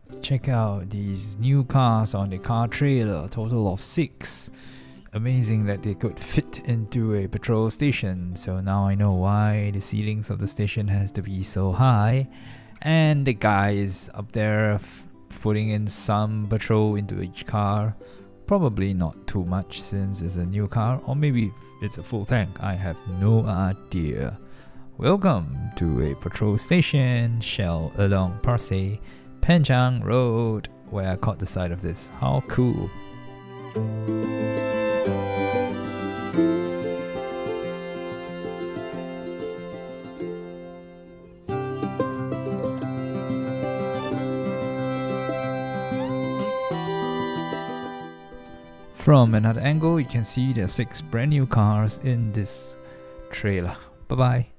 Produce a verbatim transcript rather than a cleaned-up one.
Check out these new cars on the car trailer, a total of six. Amazing that they could fit into a petrol station. So now I know why the ceilings of the station has to be so high. And the guys up there f putting in some petrol into each car. Probably not too much since it's a new car, or maybe it's a full tank. I have no idea. Welcome to a petrol station, Shell along Pasir Panjang Road, where I caught the side of this. How cool! From another angle, you can see there are six brand new cars in this trailer. Bye bye.